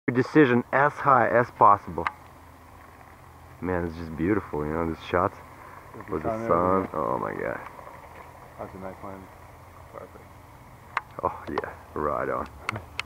Decision as high as possible. Man, it's just beautiful, you know, this shot with the sun. Oh my god. That's a nice one. Perfect. Oh yeah, right on.